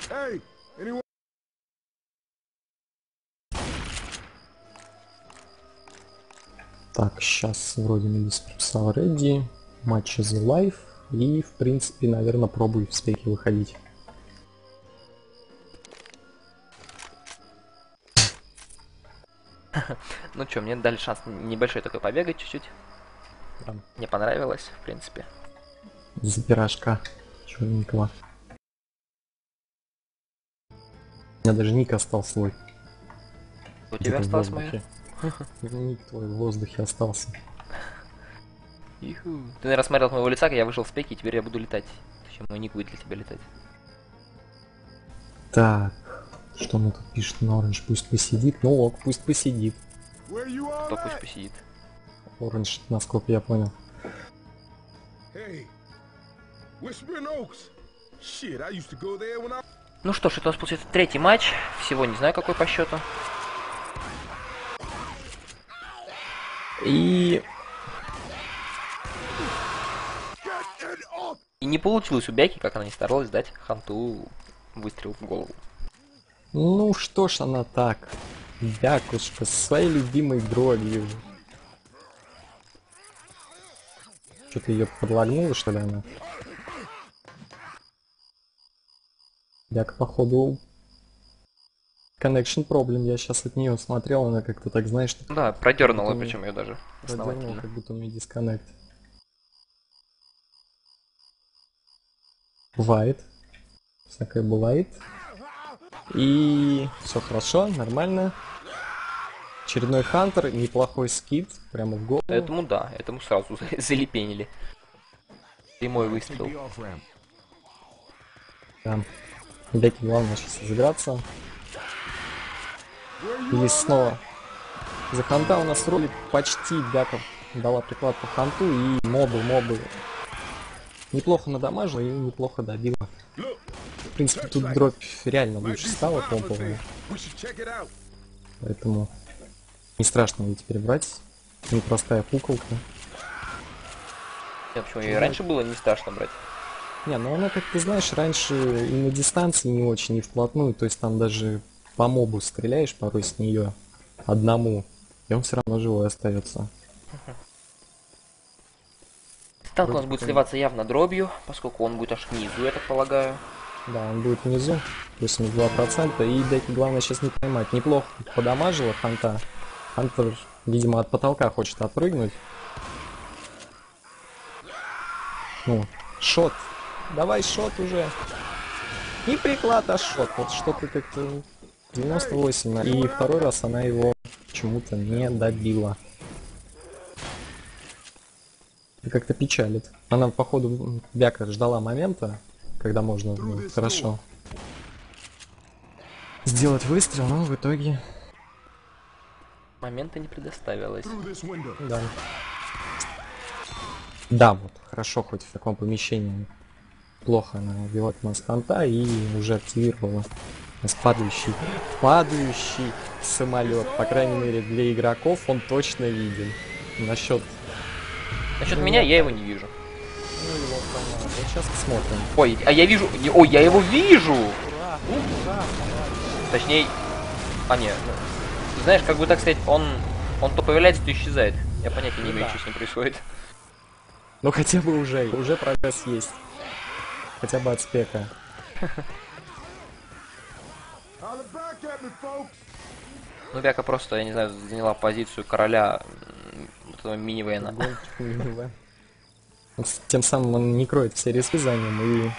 Hey, anyone? Так, сейчас вроде Мелис прописал ready, матч is live, и в принципе, наверное, пробую в спеки выходить. Ну чё, мне дали шанс небольшой такой побегать чуть-чуть. Да. Мне понравилось, в принципе. За пирожка черненького. У меня даже ник остался свой. У Где-то тебя в осталось моё? воздухе. Ник твой в воздухе остался. Иху. Ты, наверное, смотрел с моего лица, как я вышел в спеки, и теперь я буду летать. Точнее, мой ник будет для тебя летать. Так, что мне тут пишет на Orange? Пусть посидит. Ну ок, пусть посидит. Where you all Кто пусть at? посидит. Orange, насколько я понял. Hey, Whispering Oaks. Shit, I used to go there when I... Ну что ж, это у нас получается третий матч. Всего не знаю какой по счету. И И не получилось у Бяки, как она не старалась, дать Ханту выстрел в голову. ну что ж она так, Бякушка, со своей любимой дробью. Что-то ее подлагнуло, что ли, она? Бяка, походу, connection problem. Я сейчас от нее смотрел, она как-то так, знаешь, Да, продернула, Потом причем ее даже продернула, основательно. как будто у нее дисконнект. Бывает. Всякое бывает. И все хорошо, нормально. Очередной хантер, неплохой скид, прямо в голову. Этому да, этому сразу залепенили. Прямой выстрел. Да. Бяке главное сейчас разыграться. И снова за ханта у нас ролик почти Бяка дала приклад по ханту, и мобы неплохо надамажила и неплохо добила. В принципе, тут дробь реально лучше стала помповая, We should check it out. поэтому не страшно ее теперь брать. Непростая пуколка. Нет, почему и раньше было не страшно брать. Не, ну она, как ты знаешь, раньше и на дистанции не очень, и вплотную, то есть там даже по мобу стреляешь порой с нее одному, и он все равно живой остается. Танк у нас будет сливаться явно дробью, поскольку он будет аж внизу, я так полагаю. Да, он будет внизу, 82%, и Бяке главное сейчас не поймать. Неплохо подамажила ханта. Хантер, видимо, от потолка хочет отпрыгнуть. Ну, шот. Давай шот уже. Не приклад, а шот. Вот что-то как-то 98. И второй раз она его почему-то не добила. Это как-то печалит. Она, походу, Бяка ждала момента, когда можно хорошо сделать выстрел, но в итоге... Момента не предоставилось. Through this window. Да. Да, вот, хорошо, хоть в таком помещении. Плохо она убивает у нас ханта и уже активировала. У нас падающий самолет. По крайней мере, для игроков он точно виден. Насчет... Насчет меня я его не вижу. Ну, его команда. Вот сейчас посмотрим. Ой, а я вижу... Ой, я его вижу! Точнее... А, нет. Ну, знаешь, как бы так сказать, он то появляется, то исчезает. Я понятия не имею, что с ним происходит. Ну хотя бы уже прогресс есть. Хотя бы от спека. Holler back at me, folks. Ну, Бяка просто, я не знаю, заняла позицию короля вот этого мини-вена. Гонщик мини-вэн. Вот тем самым он не кроет все риски за ним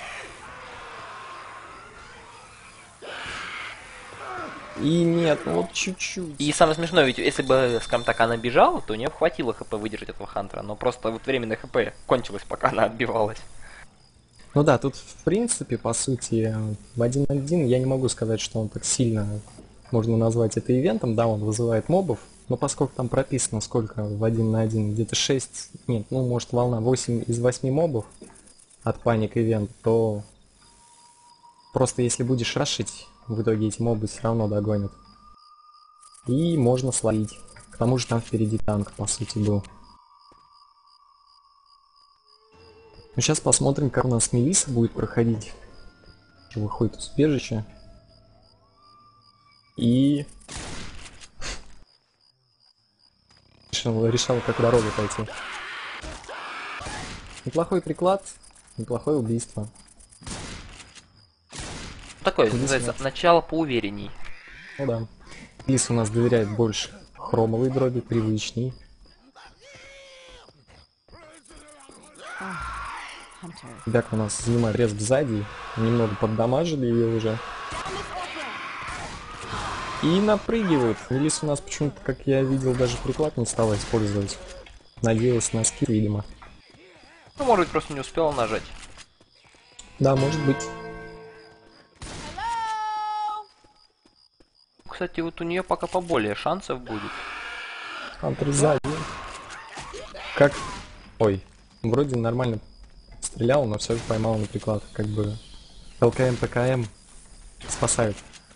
и нет, ну вот чуть-чуть. И самое смешное, ведь если бы, скажем так, она бежала, то у нее хватило хп выдержать этого хантера, но просто вот временное хп кончилось, пока она отбивалась. Ну да, тут в принципе, по сути, в 1.1 я не могу сказать, что он так сильно можно назвать это ивентом, да, он вызывает мобов, но поскольку там прописано сколько в 1.1, где-то 6, нет, ну может волна 8 из 8 мобов от паник ивент, то просто если будешь рашить, в итоге эти мобы все равно догонят. И можно словить. К тому же там впереди танк, по сути, был. Ну, сейчас посмотрим, как у нас Мелиса будет проходить. Выходит из убежища. И... решал, как дорогу пойти. Неплохой приклад, неплохое убийство. Такое, называется, начало поуверенней. Ну да. Лис у нас доверяет больше хромовой дроби, привычней. Бяк у нас занимает рез сзади. Немного поддамажили ее уже. И напрыгивают. Лис у нас почему-то, как я видел, даже приклад не стала использовать. Надеялась на скилл, видимо. Ну, может быть, просто не успела нажать. Да, может быть. Кстати, вот у нее пока поболее шансов будет. Хантер сзади. Как... Ой, вроде нормально стрелял, но все же поймал на приклад. Как бы ЛКМ, ПКМ спасают.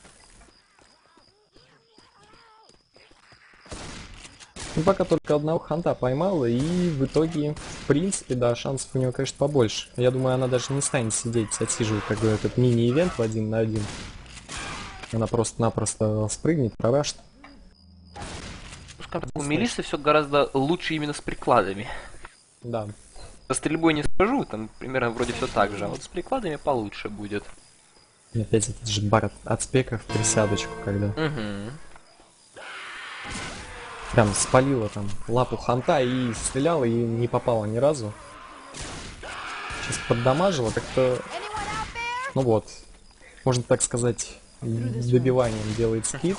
Ну, пока только одного ханта поймала, и в итоге, в принципе, да, шансов у него, конечно, побольше. Я думаю, она даже не станет сидеть, отсиживать как бы этот мини-ивент в 1 на 1. Она просто-напросто спрыгнет, прорашит. У Мелиссы все гораздо лучше именно с прикладами. Да. Со стрельбой не скажу, там примерно вроде все так же, а вот с прикладами получше будет. И опять этот же бар от спека в присядочку, когда... Угу. Прям спалила там лапу ханта и стреляла, и не попала ни разу. Сейчас поддамажила, как-то... Ну вот. Можно так сказать, добиванием делает скид.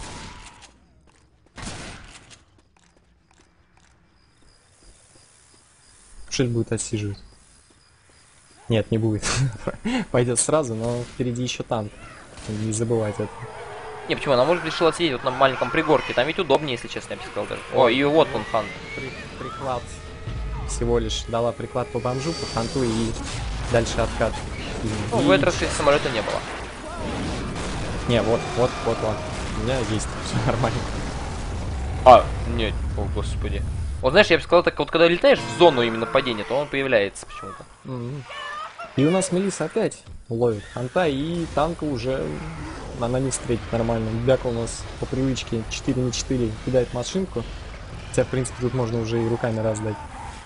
Шиль будет отсиживать. Нет, не будет. Пойдет сразу, но впереди еще танк. Не забывать это. Не, почему? Она может решила сидеть вот на маленьком пригорке. Там ведь удобнее, если честно, я бы сказал даже. О, и вот он, хан. Приклад. Всего лишь дала приклад по бомжу, по ханту и дальше откат. Ну, в этот раз, кстати, самолета не было. Не, вот. У меня есть, все нормально. А, нет, о господи. Вот знаешь, я бы сказал, так вот когда летаешь в зону именно падения, то он появляется почему-то. И у нас Мелисса опять ловит ханта, и танка уже она не встретит нормально. Бяка у нас по привычке 4 на 4 кидает машинку. Хотя, в принципе, тут можно уже и руками раздать.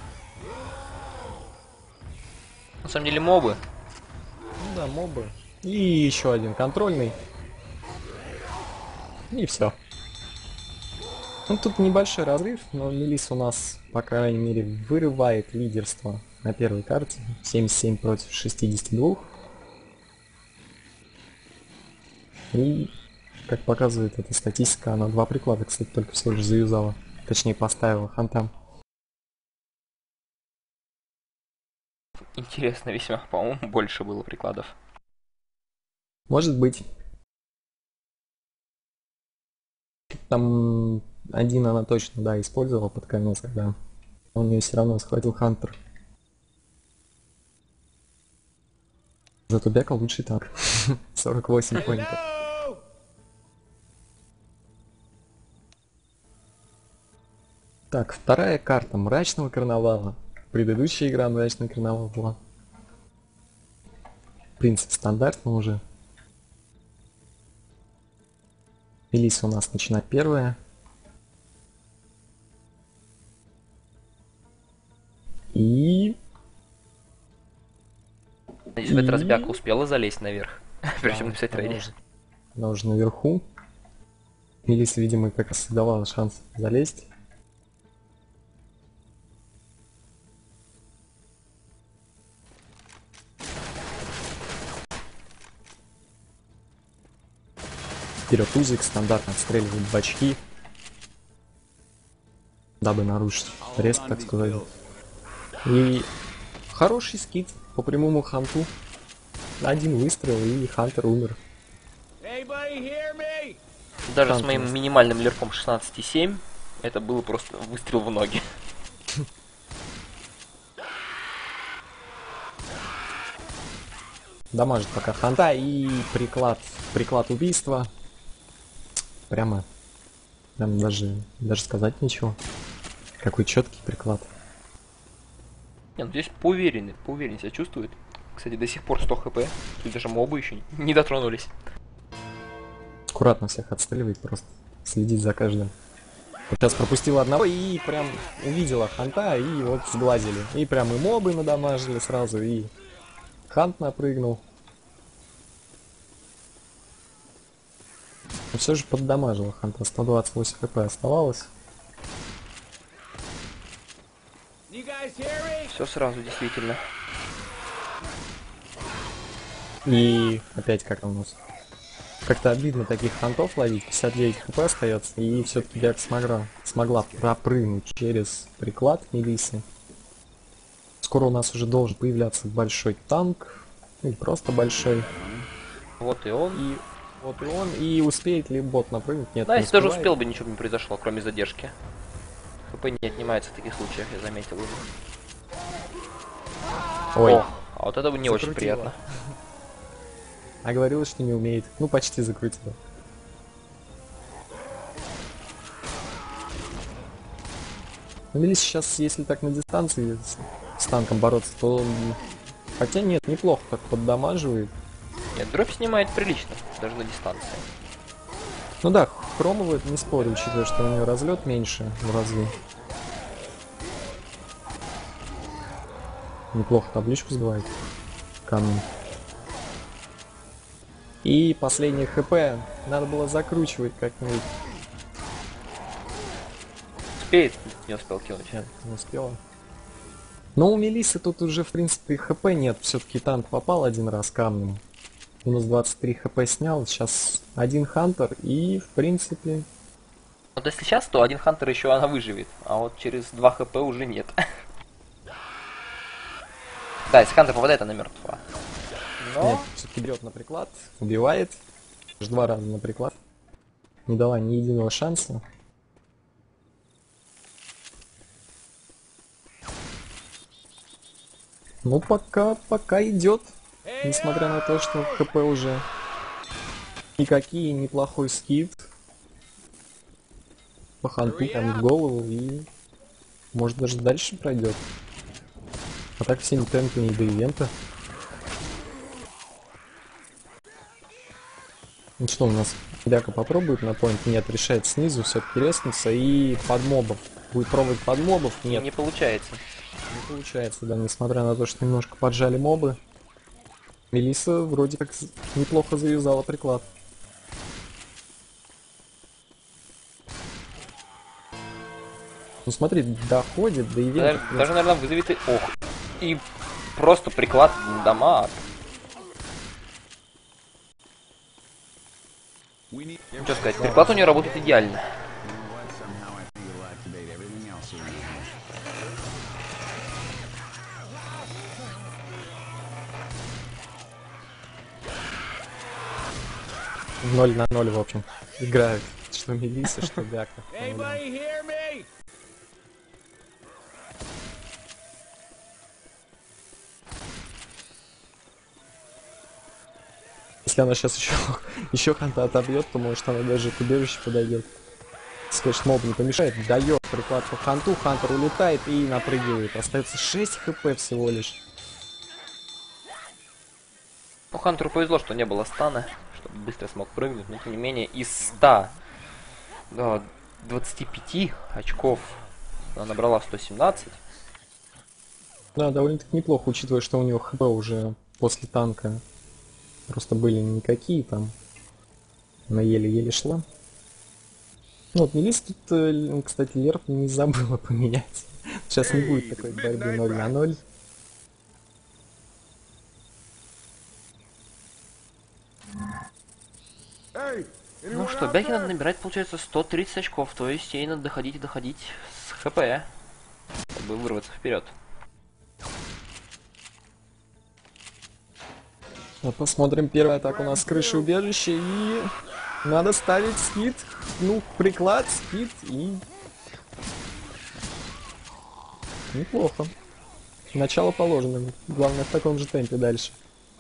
На самом деле мобы. Ну да, мобы. И еще один контрольный. И все. Ну тут небольшой разрыв, но Мелисса у нас, по крайней мере, вырывает лидерство на первой карте. 77 против 62. И, как показывает эта статистика, она 2 приклада, кстати, только всего лишь заюзала. Точнее, поставила хантам. Интересно весьма, по-моему, больше было прикладов. Может быть. Там один она точно, да, использовала под конец, когда он ее все равно схватил Хантер. Зато Бяка лучший танк. 48 поинтов. Так, вторая карта Мрачного Карнавала. Предыдущая игра Мрачный Карнавал была. В принципе, стандартно уже. Мелисса у нас начинает первая. И... Надеюсь, в этот раз Бяка успела залезть наверх. Причем написать рейди. Она уже наверху. Мелисса, видимо, как раз давала шанс залезть. Вперед узик, стандартно отстреливает бачки, дабы нарушить респ, так сказать. И хороший скид по прямому ханту. Один выстрел, и Хантер умер. Даже с моим минимальным лерком 16,7 это было просто выстрел в ноги. Дамажит пока ханта и приклад убийства. Прям даже сказать ничего. Какой четкий приклад. Не, ну здесь поувереннее себя чувствует. Кстати, до сих пор 100 хп. Тут даже мобы еще не дотронулись. Аккуратно всех отстреливает просто. Следить за каждым. Вот сейчас пропустила одного и прям увидела ханта, и вот сглазили. И прям и мобы надамажили сразу, и хант напрыгнул. Но все же поддамажила ханта, 128 хп оставалось. Все сразу, действительно. И опять как у нас. Как-то обидно таких хантов ловить, 59 хп остается, и все-таки Бяка смогла пропрыгнуть через приклад Мелиссы. Скоро у нас уже должен появляться большой танк, или просто большой. Вот и он. И вот и он, и успеет ли бот напрыгнуть? Нет, Да, не если даже успевает. успел бы, ничего бы не произошло, кроме задержки. ХП не отнимается в таких случаях, я заметил уже. Ой, О, а вот это бы не очень закрутила. приятно. А говорила, что не умеет. Ну, почти закрутила. Ну, Мелисса сейчас, если так на дистанции с танком бороться, то хотя нет, неплохо так поддамаживает. Нет, дробь снимает прилично, даже на дистанции. Ну да, хромовый, не спорю, учитывая, что у нее разлет меньше в разы. Неплохо табличку сбивает камнем. И последнее хп. Надо было закручивать как-нибудь. Успеет? Не успел кинуть. Нет, не успела. Но у Мелиссы тут уже, в принципе, хп нет. Все-таки танк попал один раз камнем. Минус 23 хп снял. Сейчас один хантер и, в принципе... Вот если сейчас, то один хантер еще она выживет. А вот через 2 хп уже нет. Да, если хантер попадает, она мертва. Нет, Но... все-таки берет на приклад, убивает. Аж 2 раза на приклад. Не дала ни единого шанса. Ну, пока идет. Несмотря на то, что хп уже никакие, неплохой скид. По ханту там в голову и может даже дальше пройдет. А так все темпы не до ивента. Ну что у нас? Бяка попробует на поинт? Нет, решает снизу все-таки рескнуться и под мобов. Будет пробовать под мобов? Нет, Не получается. не получается, да, несмотря на то, что немножко поджали мобы. Мелисса вроде как неплохо завязала приклад. Ну смотри, доходит до ивента. Даже, наверное, вызовет и... Ох. И просто приклад дамаг. Что сказать, приклад у нее работает идеально. В 0 на 0, в общем, играют. Что Мелисса, что Бяка. Если она сейчас еще ханта отобьет, то может она даже к убежищу подойдет. Слышь, моб не помешает, дает приклад по ханту, хантер улетает и напрыгивает. Остается 6 хп всего лишь. Ну, Хантеру повезло, что не было стана, чтобы быстро смог прыгнуть, но тем не менее из 100 до 25 очков она набрала 117. Да, довольно-таки неплохо, учитывая, что у него хп уже после танка просто были никакие там. Она еле-еле шла. Ну вот Мелисса тут, кстати, Лерп не забыла поменять. Сейчас не будет такой борьбы 0 на 0. Ну что, Бяке надо набирать, получается, 130 очков, то есть ей надо доходить и доходить с ХП, чтобы вырваться вперед. Вот посмотрим, первая атака у нас с крыши убежища, и надо ставить скид, ну, приклад, скид, и... Неплохо. Начало положено, главное в таком же темпе дальше.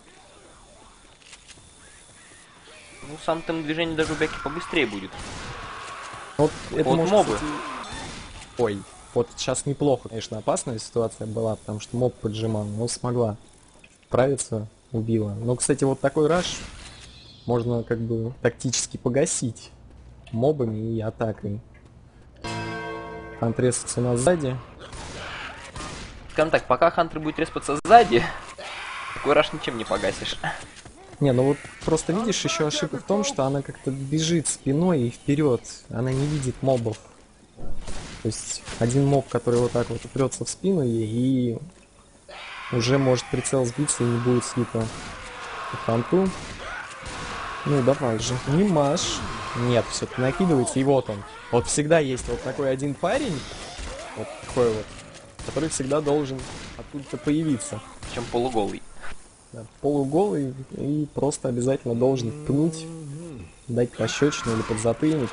Ну, сам темп движения даже у Бяки побыстрее будет. Вот это Вот может, мобы. кстати, Ой, вот сейчас неплохо, конечно, опасная ситуация была, потому что моб поджимал, но смогла справиться, убила. Но, кстати, вот такой раш можно как бы тактически погасить мобами и атакой. Хант резается у нас сзади. Скажем так, пока Хантер будет респаться сзади, такой раш ничем не погасишь. Не, ну вот просто видишь, еще ошибка в том, что она как-то бежит спиной и вперед. Она не видит мобов. То есть один моб, который вот так вот упрется в спину ей, и уже может прицел сбиться и не будет слита по Ханту. Ну давай же, не маш. Нет, все-таки накидывается, и вот он. Вот всегда есть вот такой один парень, вот такой вот, который всегда должен оттуда появиться. Причем полуголый. Да, полуголый и просто обязательно должен пнуть, дать пощечину или подзатыльник.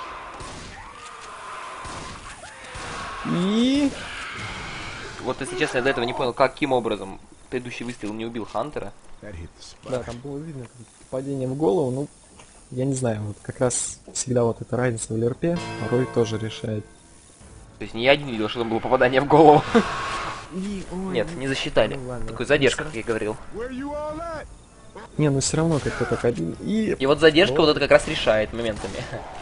И... Вот, если честно, я до этого не понял, каким образом предыдущий выстрел не убил Хантера. Да, там было видно как падение в голову, ну, я не знаю, вот как раз всегда вот эта разница в ЛРП порой тоже решает. То есть не я один видел, что там было попадание в голову. И, ой, Нет, не засчитали. ну ладно. Такой задержка, как я говорил. Не, ну все равно как-то так один. И вот задержка вот это как раз решает моментами.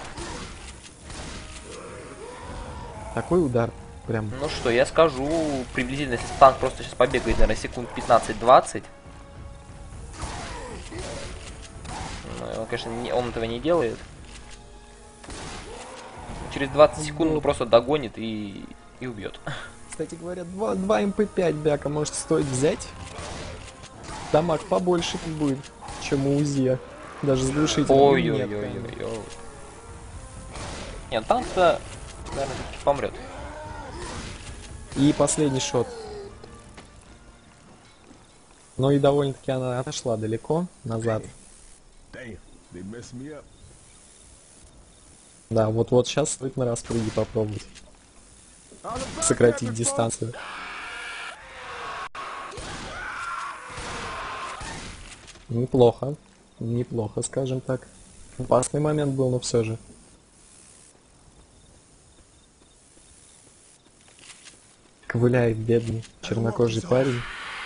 Такой удар. Прям. Ну что, я скажу, приблизительно, если танк просто сейчас побегает, наверное, секунд 15-20. Ну, он, конечно, он этого не делает. Через 20 секунд он просто догонит и убьет. Кстати говоря, 2 МП5 бяка может стоит взять. Дамаг побольше будет, чем у УЗИ. Даже с глушителем. Ой-ой-ой-ой-ой. Нет, танк-то, наверное, все-таки помрет. И последний шот. Но и довольно-таки она отошла далеко назад. Да, вот сейчас стоит на распрыге попробовать. Сократить дистанцию. Неплохо. Неплохо, скажем так. Опасный момент был, но все же. Ковыляет бедный чернокожий парень.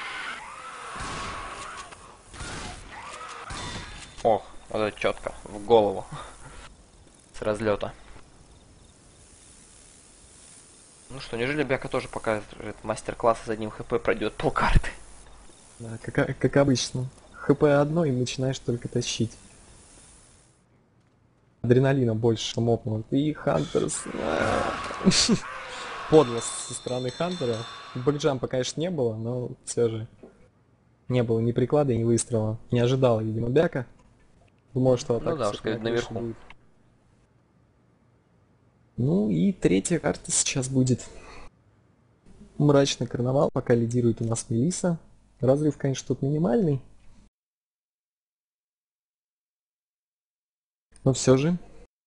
Ох, вот это четко, в голову. С разлета. Ну что, неужели Бяка тоже покажет мастер-класс с одним хп, пройдет полкарты? Да, как обычно. ХП одно и начинаешь только тащить. Адреналина больше мопнул. И Хантерс... Подлость со стороны Хантера. Бэкджампа, конечно, не было, но все же не было ни приклада, ни выстрела. Не ожидал, видимо, Бяка. Думал, что атака да, уж сказать, наверху будет. Ну и третья карта сейчас будет. Мрачный карнавал, пока лидирует у нас Мелисса. Разрыв, конечно, тут минимальный. Но все же.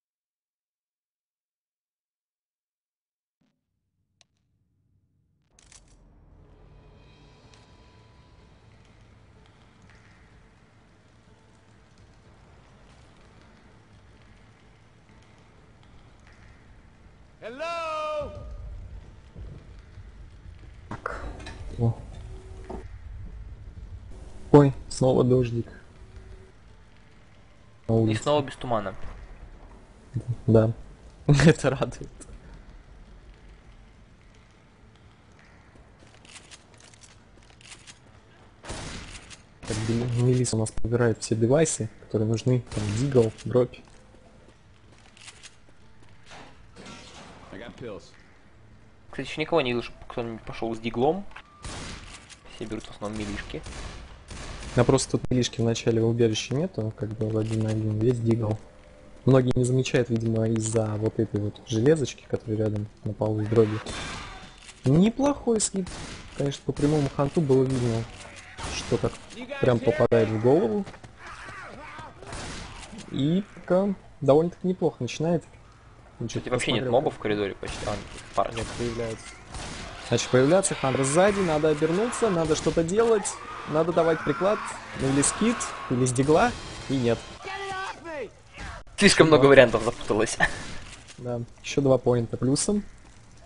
Так. О. Ой, снова дождик. На И улице. снова без тумана. Да. Это радует. Так, Мелисса у нас подбирает все девайсы, которые нужны. Там дигл, дробь. Кстати, еще никого не видел, чтобы кто-нибудь пошел с диглом. Все берут в основном милишки. Да просто тут милишки в начале убежища нету, как бы в 1 на 1, весь дигл. Многие не замечают, видимо, из-за вот этой вот железочки, которая рядом на полу с дробью. Неплохой скид. Конечно, по прямому ханту было видно, что так прям попадает в голову. И пока довольно-таки неплохо начинает. Кстати, вообще нет мобов в коридоре почти. А, пара. Нет, появляется. Значит, появляться Хантер сзади, надо обернуться, надо что-то делать, надо давать приклад, ну или скид, или с дигла, и нет. Слишком много вариантов запуталось. Да, еще 2 поинта плюсом.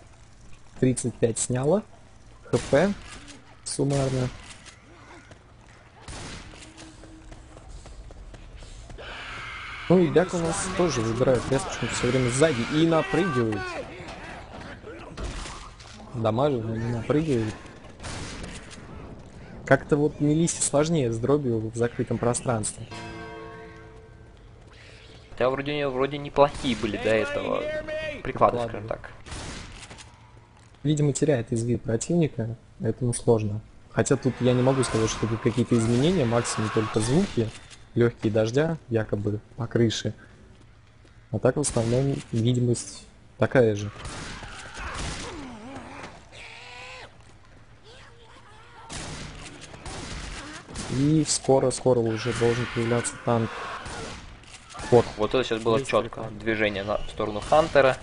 35 сняло. ХП суммарно. Ну и Бяк у нас тоже выбирает место почему-то все время сзади и напрыгивает. Дамажит, но не напрыгивает. Как-то вот Мелиссе сложнее с дробью в закрытом пространстве. Хотя вроде у нее вроде неплохие были до этого приклады, скажем так. Видимо, теряет из вида противника, поэтому сложно. Хотя тут я не могу сказать, что тут какие-то изменения, максимум только звуки, легкие дождя, якобы по крыше. А так в основном видимость такая же. И скоро уже должен появляться танк. Вот. Вот это сейчас было четко. Движение в сторону Хантера.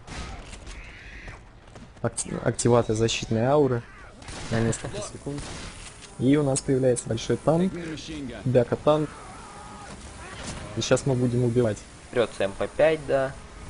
Активация защитной ауры на несколько секунд. И у нас появляется большой танк. Бяка танк. И сейчас мы будем убивать. Прется МП5, да.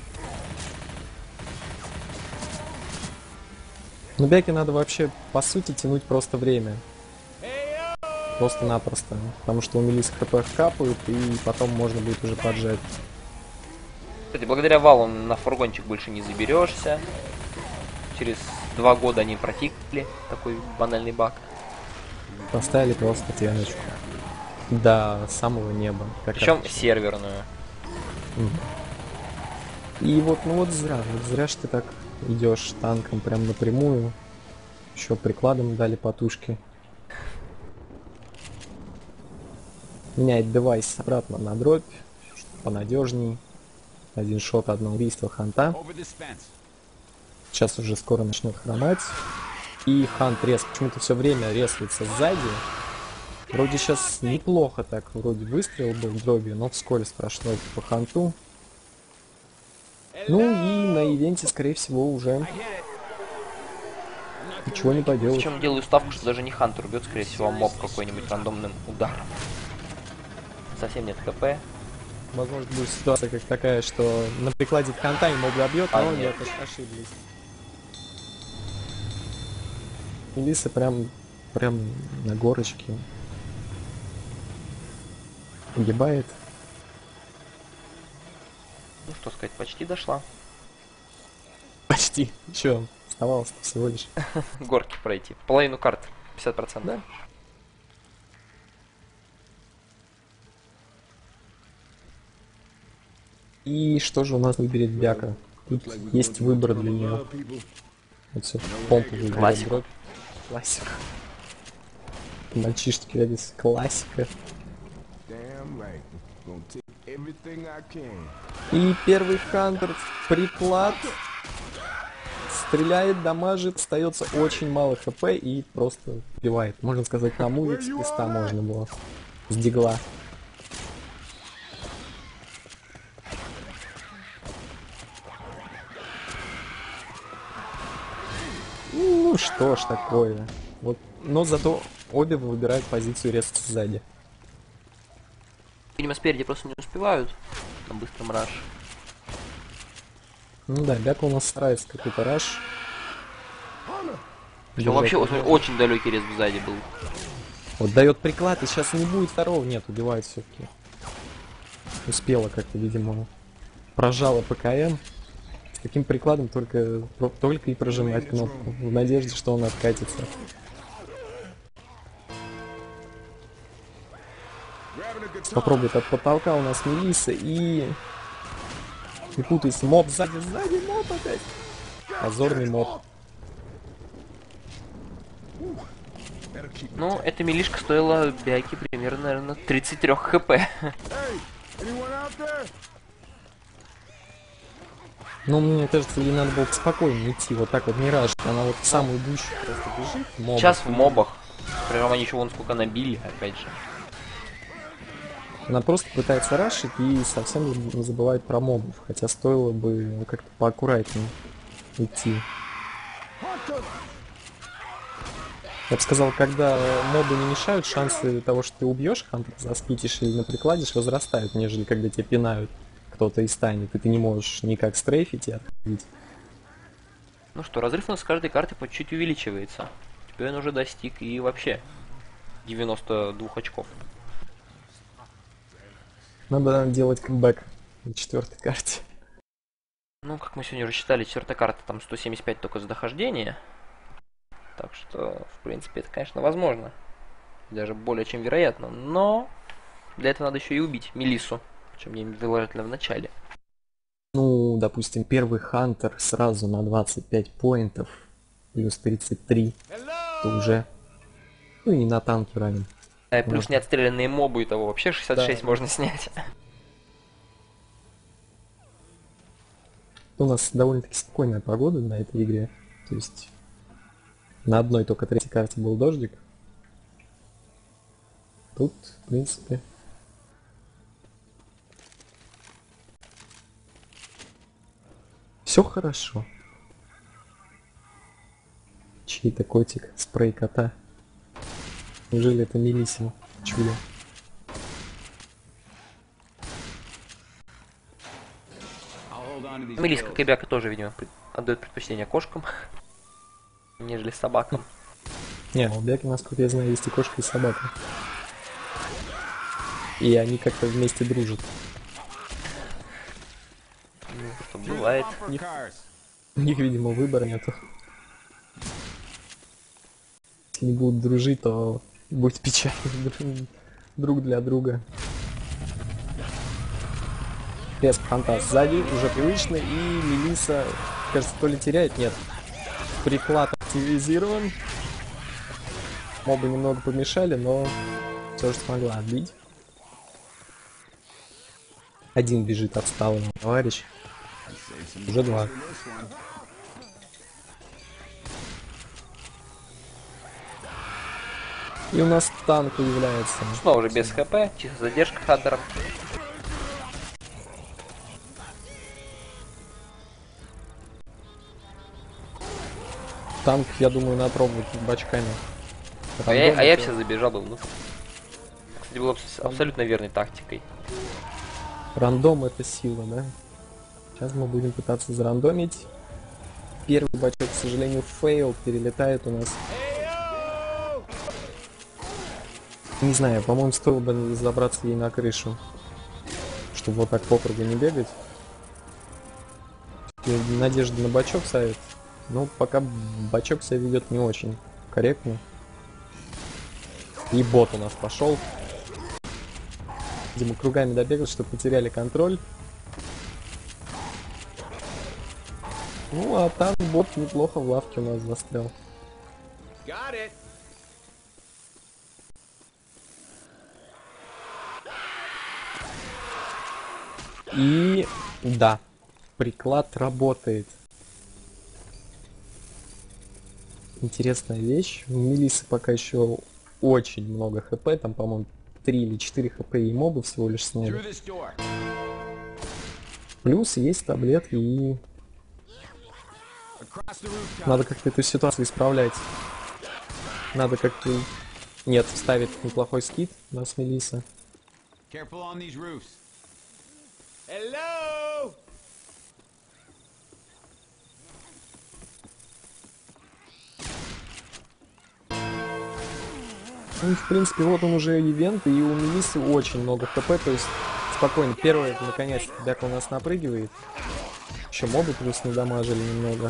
Но Бяке надо вообще, по сути, тянуть просто время. Просто-напросто. Потому что у Мелиссы хп капают, и потом можно будет уже поджать. Кстати, благодаря валу на фургончик больше не заберешься. Через 2 года они протикли такой банальный баг. Поставили просто тяночку. До самого неба. Причем серверную. И вот, ну вот зря ж ты так идешь танком прям напрямую. Еще прикладом дали потушки. Меняет девайс обратно на дробь, чтобы понадежней. Один шот, одно убийство Ханта. Сейчас уже скоро начнет хромать. И Хант почему-то все время резается сзади. Вроде сейчас неплохо так, вроде выстрел был дробью, но вскользь прошло по Ханту. Ну и на ивенте, скорее всего, уже ничего не поделать. Причем делаю ставку, что даже не Хантер убьет, скорее всего, моб какой-нибудь рандомным ударом. Совсем нет ХП. Возможно, будет ситуация как такая, что на прикладе Ханта ему добьет, но нет, ошиблись. Мелисса прям на горочке погибает. Ну что сказать, почти дошла. Почти. Еще оставалось всего лишь. Горки пройти. Половину карт. 50%. Да. И что же у нас выберет Бяка? Тут есть выбор для нее. Вот все, помпу выберет. Классика. Классика. Мальчишки, Эдис, классика. И первый Хантер в приклад. Стреляет, дамажит, остается очень мало хп и просто убивает. Можно сказать, на мувик с креста можно было. С дигла. Ну что ж такое. Вот. Но зато обе выбирают позицию резаться сзади. Видимо, спереди просто не успевают на быстром раш. Ну да, Бяка у нас старается какой-то раш. Все, вообще очень далекий рез сзади был. Вот дает приклад, и сейчас не будет второго. Нет, убивает все-таки. Успела как-то, видимо. Прожала ПКМ. С таким прикладом только и прожимать кнопку. В надежде, что он откатится. Попробует от потолка у нас Мелисса и... Не путайся, моб сзади, моб опять. Позорный моб. Ну, эта милишка стоила Бяки примерно, наверное, 33 хп. Ну, мне кажется, ей надо было спокойно идти, вот так вот не раш. Она вот в самую душу просто бежит. Сейчас в мобах. Прям они еще вон сколько набили, опять же. Она просто пытается рашить и совсем не забывает про мобов. Хотя стоило бы как-то поаккуратнее идти. Я бы сказал, когда мобы не мешают, шансы того, что ты убьешь Хантера, заспитишь или наприкладишь, возрастают, нежели когда тебя пинают кто-то из станет, и ты не можешь никак стрейфить и отходить. Ну что, разрыв у нас с каждой карты по чуть-чуть увеличивается. Теперь он уже достиг и вообще 92 очков. Надо делать камбэк на 4-й карте. Ну, как мы сегодня уже считали, 4-я карта там 175 только за дохождение. Так что, в принципе, это, конечно, возможно. Даже более чем вероятно. Но для этого надо еще и убить Мелиссу. Причем не желательно в начале. Ну, допустим, первый Хантер сразу на 25 поинтов, плюс 33, то уже, ну и на танке ранен. Плюс Можно. неотстрелянные мобы, и того вообще 66 Да. можно снять. У нас довольно-таки спокойная погода на этой игре, то есть на одной только 3-й карте был дождик. Тут, в принципе, все хорошо. Чей-то котик, спрей кота. Неужели это Мелиссимо? Чудо. Мелисса, как и Бяка, тоже, видимо, отдает предпочтение кошкам, нежели собакам. Не, у Бяки, насколько я знаю, есть и кошка, и собака. И они как-то вместе дружат. Ну, что бывает. У них, видимо, выбора нету. Если не будут дружить, то будет печально друг для друга. Лес Фантаз сзади, уже привычно, и Мелисса, кажется, то ли теряет, нет. Приклад активизирован. Мобы немного помешали, но все же смогла отбить. Один бежит отсталый товарищ. Уже 2. И у нас танк появляется. Снова же без хп, чисто задержка Хантера. Танк, я думаю, надо пробовать бачками. А я все забежал бы внутрь. Кстати, было абсолютно верной тактикой. Рандом это сила, да? Сейчас мы будем пытаться зарандомить. Первый бачок, к сожалению, фейл, перелетает у нас. Не знаю, по-моему, стоило бы забраться ей на крышу. Чтобы вот так по кругу не бегать. И надежда на бачок ставит. Но пока бачок себя ведет не очень корректно. И бот у нас пошел. Видимо, кругами добегал, что потеряли контроль. Ну, а там бот неплохо в лавке у нас застрял. И да, приклад работает. Интересная вещь. У Мелиссы пока еще очень много хп, там, по-моему, 3 или 4 хп и мобы всего лишь сняли. Плюс есть таблетки и... Надо как-то эту ситуацию исправлять. Надо как-то... Нет, вставить неплохой скид на Мелисса. Ну, в принципе, вот он уже ивент, и у Мелиссы очень много хп, то есть спокойно. Первый, наконец-то, Бяка у нас напрыгивает. Еще мобы плюс надамажили немного.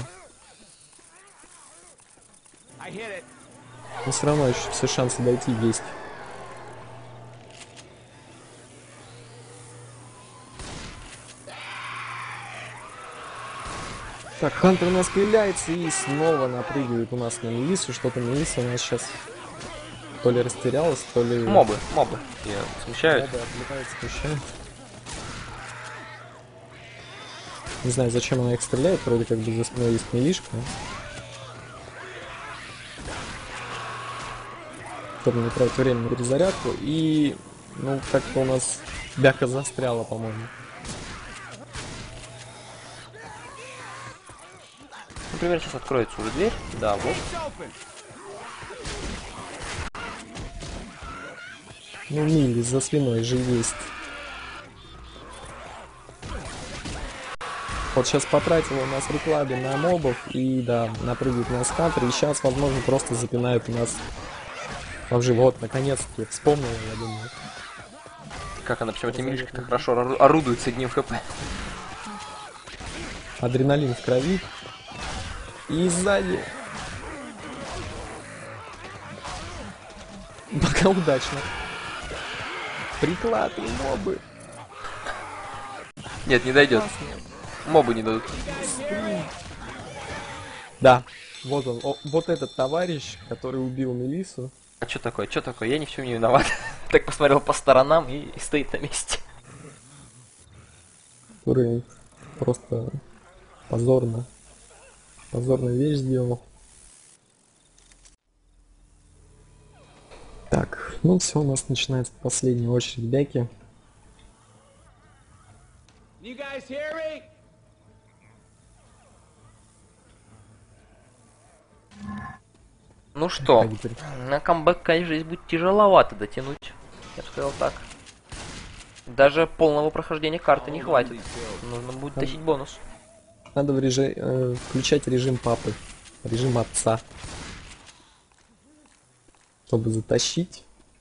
Но все равно еще все шансы дойти есть. Так, Хантер у нас появляется и снова напрыгивает у нас на Мелиссу. Что-то Мелисса у нас сейчас то ли растерялась, то ли... Мобы. Ее смущают. Мобы отвлекают, смущают. Не знаю, зачем она их стреляет, вроде как бы за спиной есть милишка. Чтобы не тратить время на перезарядку. И, ну, как-то у нас Бяка застряла, по-моему. Например, сейчас откроется уже дверь. Да, вот. Ну, Милли за спиной же есть. Вот сейчас потратила у нас приклады на мобов и, да, напрыгивает на Хантер. И сейчас, возможно, просто запинают у нас в живот. Наконец-таки вспомнила, я думаю. Как она, почему эта Милишка-то хорошо орудует с одним хп. Адреналин в крови. И сзади. Пока удачно. Приклад и мобы. Нет, не дойдет. Мобы не дадут. Да, вот он, вот этот товарищ, который убил Мелиссу. А что такое? Что такое? Я ни в чем не виноват. Так посмотрел по сторонам и стоит на месте. Который просто позорную вещь сделал. Так, ну все, у нас начинается последняя очередь бяки. Ну что, на камбэк, конечно, здесь будет тяжеловато дотянуть. Я бы сказал так. Даже полного прохождения карты не хватит. Нужно будет тащить бонус. Надо включать режим папы, режим отца, чтобы затащить.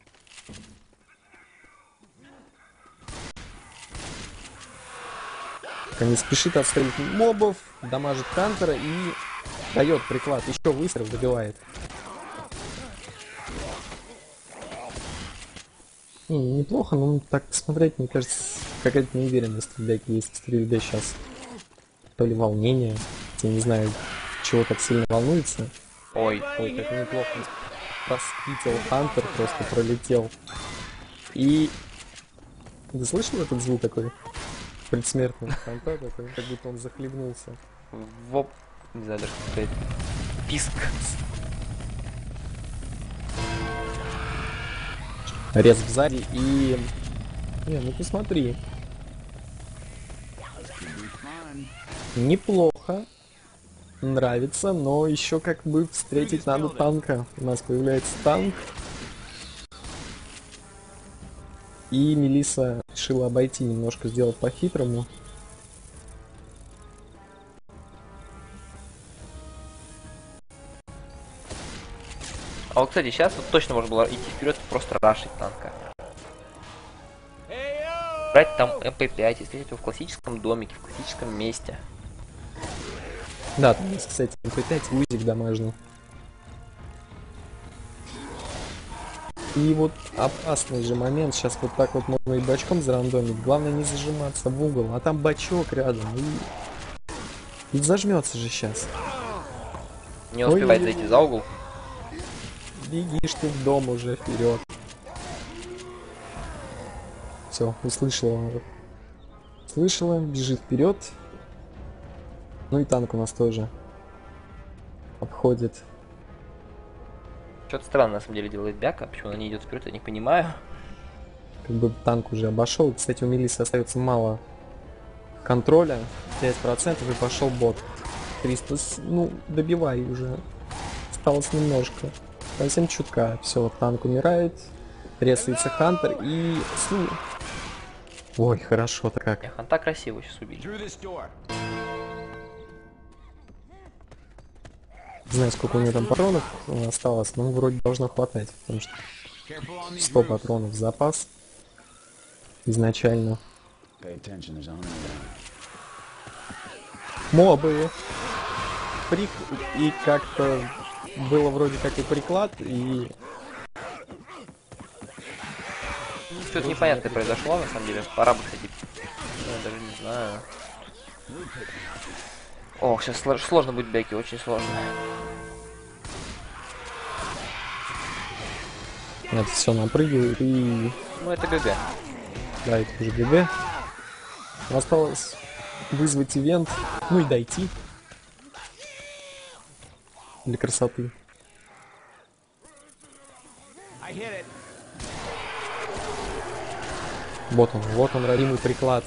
Не спешит отстрелить мобов, дамажит Хантера и дает приклад. Еще выстрел добивает. Неплохо, но так посмотреть, мне кажется, какая-то неуверенность в бяке есть в стрельбе сейчас. То ли волнение, я не знаю, чего так сильно волнуется. Ой, как неплохо. Проспитил Хантер, просто пролетел. И... Ты слышал этот звук такой? Предсмертный Хантер такой, как будто он захлебнулся. Воп... Не знаю, даже какой-то писк. Рез сзади и... Не, ну посмотри. Неплохо. Нравится, но еще как бы встретить надо танка. У нас появляется танк. И Мелисса решила обойти немножко, сделать по-хитрому. А вот, кстати, сейчас вот точно можно было идти вперед и просто рашить танка. Брать там МП5 и встретить его в классическом домике, в классическом месте. Да, там есть, кстати, МП5 узик дамажный. И вот опасный же момент, сейчас вот так вот можно и бачком зарандомить. Главное не зажиматься в угол, а там бачок рядом. И зажмется же сейчас. Не успевает зайти за угол. Бегишь ты в дом уже вперед. Все, услышала. Слышала, бежит вперед. Ну и танк у нас тоже обходит. Что-то странно на самом деле делает бяка, почему она не идет вперед, я не понимаю. Как бы танк уже обошел. Кстати, у Мелиссы остается мало контроля. 5% и пошел бот. 300. Ну, добивай уже. Осталось немножко. Совсем чутка. Все, танк умирает. Резается Хантер и... Ой, хорошо-то как. Ханта красиво сейчас убили. Не знаю, сколько у него там патронов осталось, но вроде должно хватать, потому что 100 патронов в запас изначально. Мобы! И как-то было вроде как и приклад, и... Что-то непонятное произошло, на самом деле. Пора бы, кстати... Я даже не знаю. Ох, сейчас сложно будет бяки, очень сложно. Это все напрыгивает и... Ну это ГГ. Да, это уже ГГ. Осталось вызвать ивент, ну и дойти. Для красоты. Вот он, родимый приклад.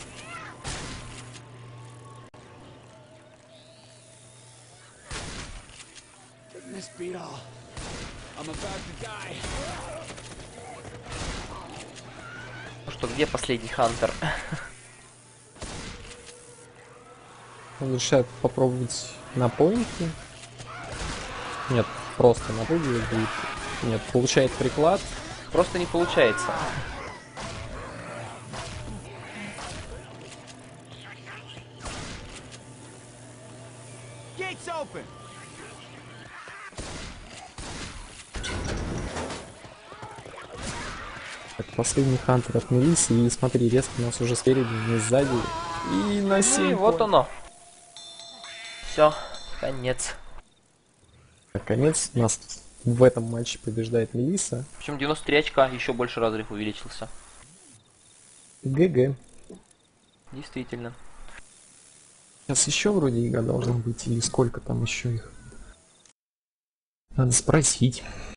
Ну что, где последний Хантер? Он решает попробовать на поинте. Нет, просто напрыгивает будет. Нет, получает приклад. Просто не получается. Так, последний хантер от Мелисы, и смотри, резко у нас уже спереди, не сзади, и на И 7 вот оно. Все, конец. Наконец, у нас в этом матче побеждает Мелиса. Причем 93 очка, еще больше разрыв увеличился. ГГ. Действительно. Сейчас еще вроде игра должна быть, или сколько там еще их? Надо спросить.